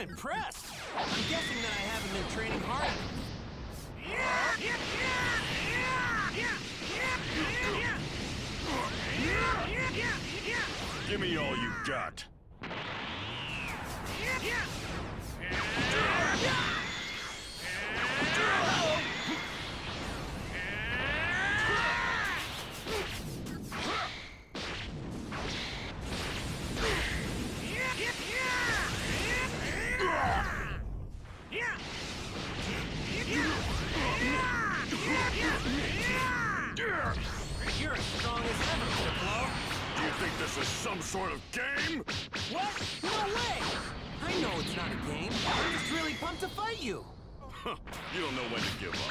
impressed. I'm guessing that I haven't been training hard enough. Give me all you got. You're as strong as ever, Piccolo. Do you think this is some sort of game? What? No way! I know it's not a game. I'm just really pumped to fight you. You don't know when to give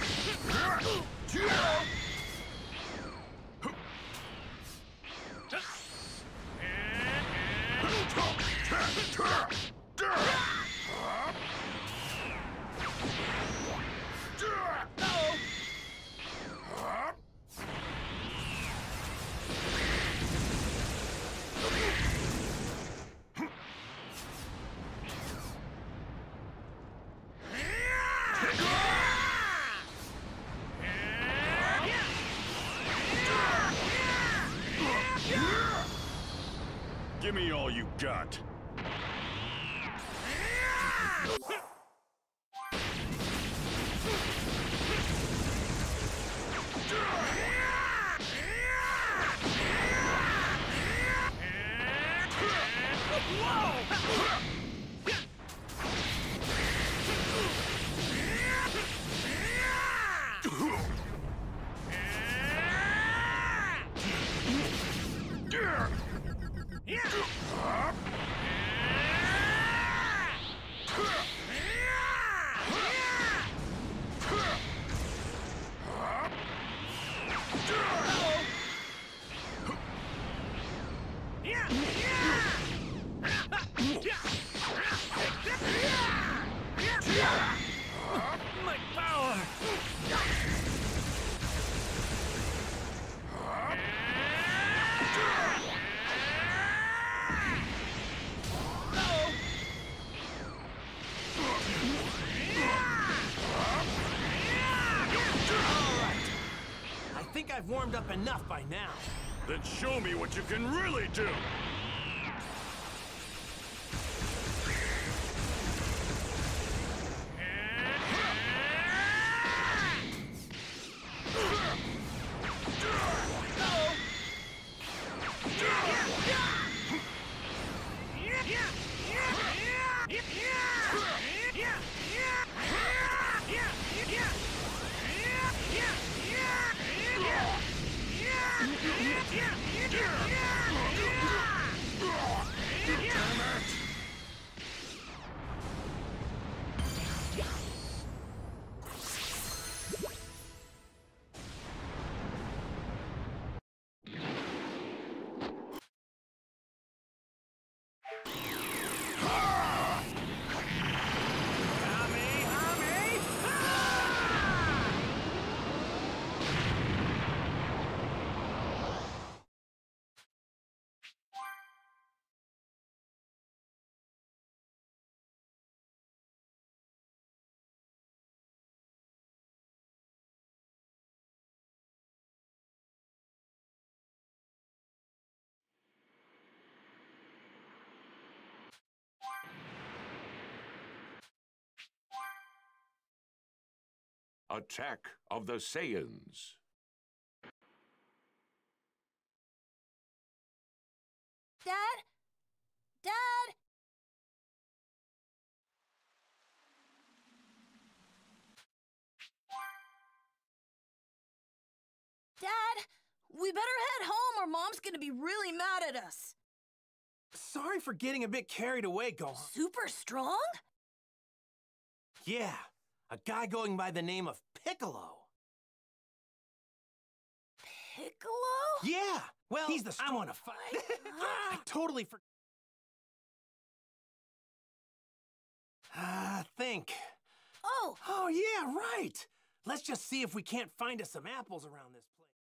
Give me all you got. My power! I think I've warmed up enough by now. Then show me what you can really do! Attack of the Saiyans. Dad? Dad? Dad, we better head home or Mom's gonna be really mad at us. Sorry for getting a bit carried away, Gohan. Super strong? Yeah, a guy going by the name of Piccolo. Piccolo? Yeah, well, he's the I want to fight. I totally forgot. Think. Oh! Oh, yeah, right. Let's just see if we can't find us some apples around this place.